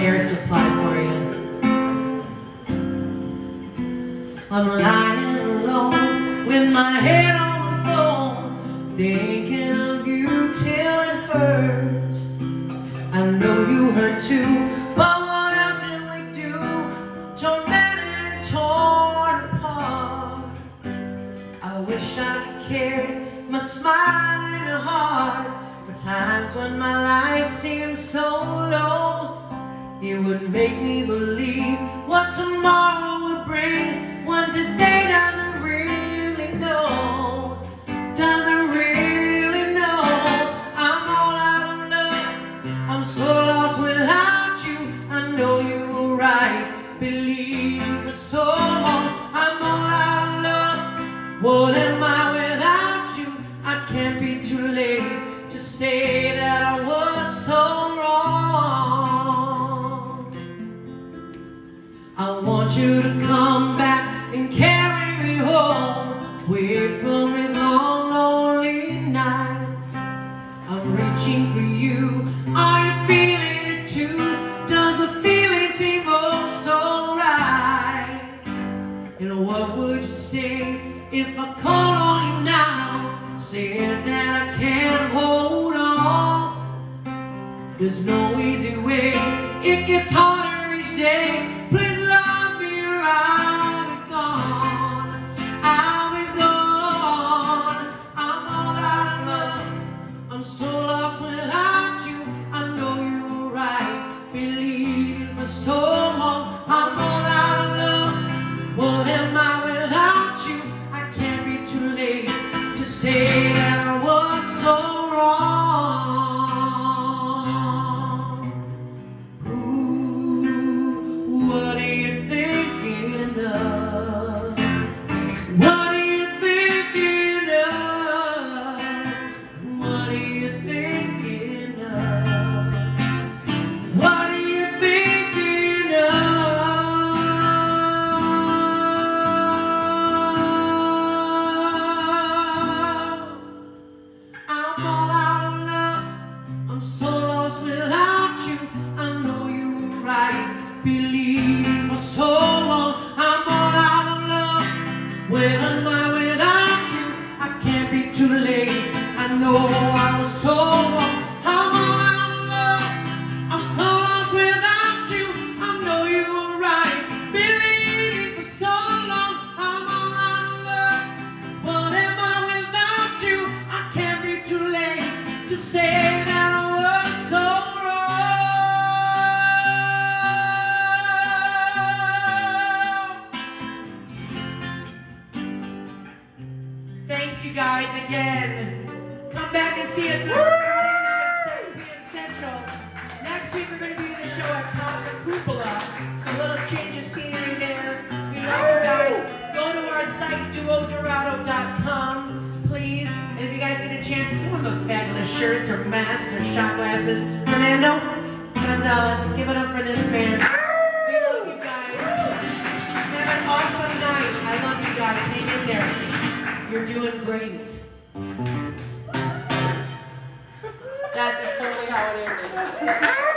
air supply for you. I'm lying alone with my head on the phone, thinking of you till it hurts. I know you hurt too, but what else can we do? Tormented, torn apart. I wish I could carry my smile in your heart for times when my life seems so low. It would make me believe what tomorrow would bring, when today doesn't really know, doesn't really know. I'm all out of love, I'm so lost without you. I know you were right, believe for so long. I'm all out of love, what am I without you? I can't be too late to say that I was so wrong. I want you to come back and carry me home, away from these long, lonely nights. I'm reaching for you, are you feeling it too? Does the feeling seem oh so right? And what would you say if I called on you now, saying that I can't hold on? There's no easy way, it gets harder each day. Please love me or I'll be gone, I'll be gone. I'm all out of love, I'm so lost without you. I know you were right, believe for so long. I'm all out of love, what am I without you? I can't be too late to say that I was so wrong. Ooh, what are you thinking of? What are you thinking of? What are you thinking of? What are you thinking of? I'm all out of love, I'm so lost without you. I know you were right, believe for so long. I'm all out of love, where am I without you? I can't be too late, I know I was so wrong. I'm all out of love, I'm so lost without you. I know you were right, believe for so long. I'm all out of love, what am I without you? I can't be too late to say that I was so wrong. Thanks you guys again. Come back and see us Friday night, 7 p.m. Central. Next week we're going to be in the show at Casa Cupola. So a little change of scenery there. We love you guys. Go to our site, Dorado.com, please. And if you guys get a chance, if you want those fabulous shirts or masks or shot glasses, Fernando Gonzalez, give it up for this man. We love you guys. Have an awesome night. I love you guys. Hang in there. You're doing great. That's totally how it ended.